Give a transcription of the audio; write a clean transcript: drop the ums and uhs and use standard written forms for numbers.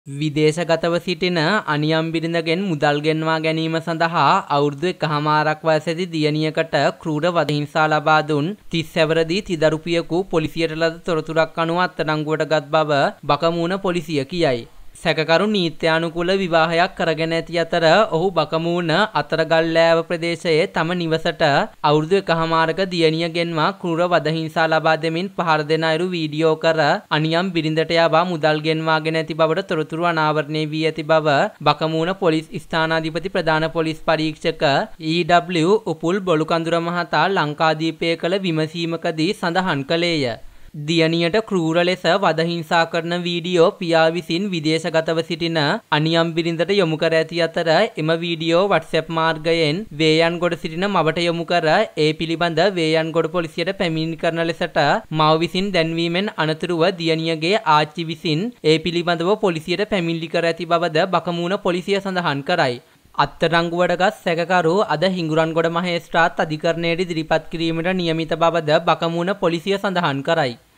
විදේශගතව සිටින අනියම් බිරිඳගෙන් මුදල් ගෙන්වා ගැනීම සඳහා අවුරුදු 1කමාරක් වයසැති දියණියකට ක්‍රූර වධ හිංසා ලබා දුන් 30 සැවරදී තිදරුපියකු පොලිසියට ලද තොරතුරක් අනුව අත්අඩංගුවට ගත් බව බකමූණ පොලිසිය කියයි. සැකකරු නීත්‍යානුකූල විවාහයක් කරගෙන ඇති අතර ඔහු බකමූණ අතරගල්ලෑව ප්‍රදේශයේ තම නිවසට අවුරුදු 1කමාරක දියණිය ගෙන්වා ක්‍රූර වධ හිංසා ලබා දෙමින් පහර දෙන අයුරු වීඩියෝ කර අනියම් බිරිඳට යවා මුදල් ගෙන්වාගෙන ඇති බවට තොරතුරු අනාවරණය වී ඇති බව බකමූණ පොලිස් ස්ථානාධිපති ප්‍රධාන පොලිස් පරීක්ෂක E.W. උපුල් බොළුකඳුර මහතා ලංකාදීපය කළ විමසීමකදී සඳහන් කළේය. දියණියට ක්‍රූර ලෙස වධ හිංසා කරන වීඩියෝ පියා විසින් විදේශගතව සිටින අනියම් බිරිඳට යොමු කර ඇති අතර එම වීඩියෝ WhatsApp මාර්ගයෙන් වේයන්ගොඩ සිටින මවට යොමු කර ඒ පිළිබඳ වේයන්ගොඩ පොලිසියට පැමිණිලි කරන ලෙසට මව විසින් දැන්වීමෙන් අනතුරුව දියණියගේ ආච්චි විසින් ඒ පිළිබඳව පොලිසියට පැමිණිලි කර ඇති බවද බකමූණ පොලිසිය සඳහන් කරයි. අත්අඩංගුවට ගත් සැකකරු අද හිඟුරන්ගොඩ මහේස්ත්‍රාත් අධිකරණයට ඉදිරිපත් කිරීමට නියමිත බවද බකමූණ පොලිසිය සඳහන් කරයි.